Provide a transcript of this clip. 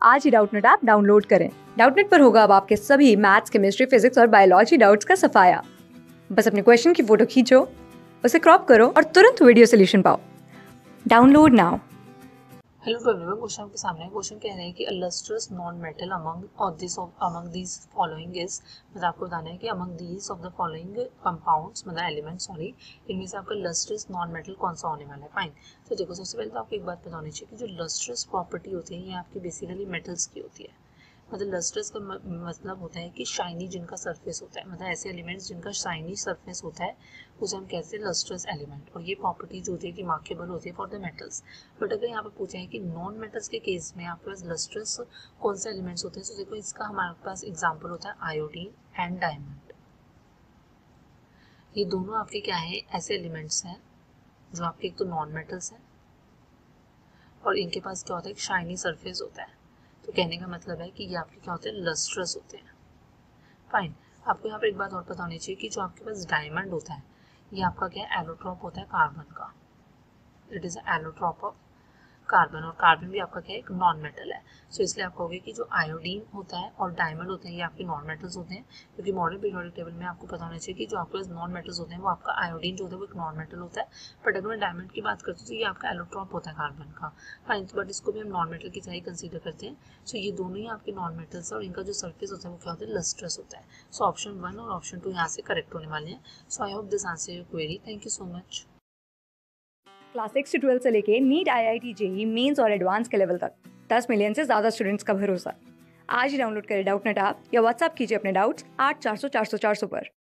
आज ही Doubtnut app download करें। डाउटनेट पर होगा अब आपके सभी मैथ्स, केमिस्ट्री, फिजिक्स और बायोलॉजी डाउट्स का सफाया। बस अपने क्वेश्चन की फोटो खींचो, उसे क्रॉप करो और तुरंत वीडियो सोल्यूशन पाओ। Download now. Hello to everyone, question आपके सामने है। क्वेश्चन कह रहे हैं कि a lustrous non metal among these following is, मतलब आपको बताना है कि among these of the following compounds, मतलब एलिमेंट सॉरी, इनमें से आपका लस्ट्रस नॉन मेटल कौन सा होने वाला है। फाइन। तो देखो, सबसे पहले तो आपको एक बात पता होनी चाहिए कि जो लस्ट्रस प्रॉपर्टी होती है ये आपकी बेसिकली मेटल्स की होती है। मतलब लस्ट्रस का मतलब होता है कि शाइनी जिनका सरफेस होता है, मतलब ऐसे एलिमेंट्स जिनका शाइनी सरफेस होता है उसे हम कहते हैं लस्ट्रस एलिमेंट। और ये प्रॉपर्टी जो होती है रिमार्केबल होती है फॉर द मेटल्स। बट अगर यहाँ पे पूछा है कि नॉन मेटल्स के केस में आपके पास लस्ट्रस कौन से एलिमेंट्स होते हैं, तो देखो इसका हमारे पास एग्जाम्पल होता है आयोडीन एंड डायमंड। ये दोनों आपके क्या है, ऐसे एलिमेंट्स हैं जो आपके एक तो नॉन मेटल्स हैं और इनके पास क्या होता है, एक शाइनी सरफेस होता है। तो कहने का मतलब है कि ये आपके क्या होते हैं, लस्ट्रस होते हैं। फाइन। आपको यहाँ पर एक बात और पता होनी चाहिए कि जो आपके पास डायमंड होता है ये आपका क्या है, एलोट्रॉप होता है कार्बन का। It is allotrope of carbon, और कार्बन भी आपका क्या है, एक नॉन मेटल है। सो इसलिए आप कहोगे कि जो आयोडीन होता है और डायमंड होते हैं ये आपके नॉन मेटल्स होते हैं, क्योंकि मॉडर्न पीरियोडिक टेबल में आपको पता होना चाहिए कि जो आपके पास नॉन मेटल्स होते हैं वो आपका आयोडीन जो होता है वो एक नॉन मेटल होता है। बट अगर मैं डायमंड की बात करती हूँ तो ये आपका एलोट्रॉप होता है कार्बन का। फाइन। बट इसको भी हम नॉन मेटल की तरह ही कंसीडर करते हैं। सो ये दोनों ही आपके नॉन मेटल्स है और इनका जो सर्फेस होता है वो क्या होता है, लस्ट्रस होता है। सो ऑप्शन 1 और ऑप्शन 2 यहाँ से करेक्ट होने वाले हैं। So I hope this answer your query. Thank you so much. Class 6 से 12 से लेके नीट, IIT, JEE मेंस और एडवांस के लेवल तक 10 मिलियन से ज्यादा स्टूडेंट्स का भरोसा। आज ही डाउनलोड करें डाउटनेट ऐप या व्हाट्सएप कीजिए अपने डाउट्स 8400 400 400 पर।